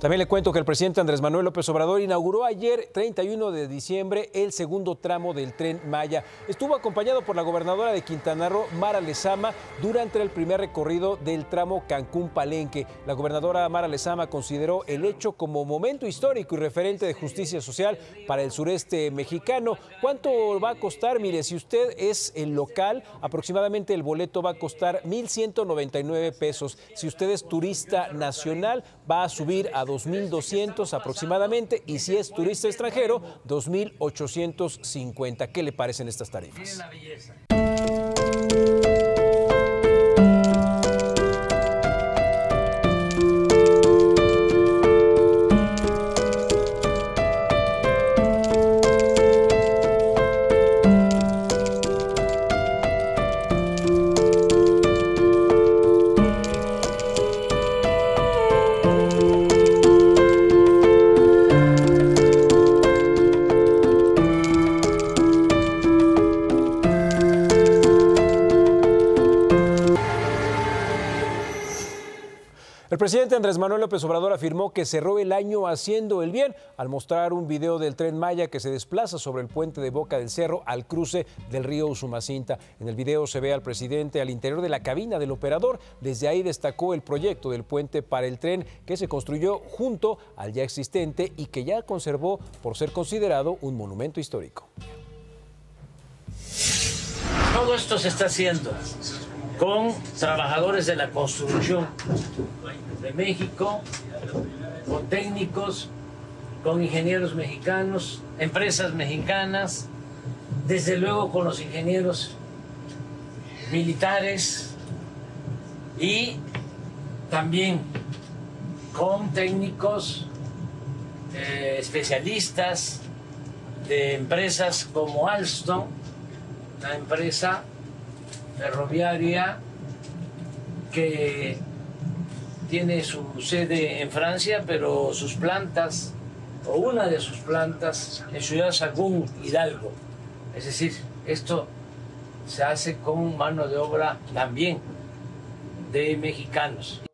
También le cuento que el presidente Andrés Manuel López Obrador inauguró ayer, 31 de diciembre, el segundo tramo del Tren Maya. Estuvo acompañado por la gobernadora de Quintana Roo, Mara Lezama, durante el primer recorrido del tramo Cancún-Palenque. La gobernadora Mara Lezama consideró el hecho como momento histórico y referente de justicia social para el sureste mexicano. ¿Cuánto va a costar? Mire, si usted es el local, aproximadamente el boleto va a costar 1,199 pesos. Si usted es turista nacional, va a subir a 2,200 aproximadamente, y si es turista extranjero, 2,850. ¿Qué le parecen estas tarifas? El presidente Andrés Manuel López Obrador afirmó que cerró el año haciendo el bien al mostrar un video del Tren Maya que se desplaza sobre el puente de Boca del Cerro al cruce del río Usumacinta. En el video se ve al presidente al interior de la cabina del operador. Desde ahí destacó el proyecto del puente para el tren que se construyó junto al ya existente y que ya conservó por ser considerado un monumento histórico. Todo esto se está haciendo con trabajadores de la construcción de México, con técnicos, con ingenieros mexicanos, empresas mexicanas, desde luego con los ingenieros militares y también con técnicos especialistas de empresas como Alstom, una empresa ferroviaria que tiene su sede en Francia, pero sus plantas, o una de sus plantas, en Ciudad Sagún, Hidalgo. Es decir, esto se hace con mano de obra también de mexicanos.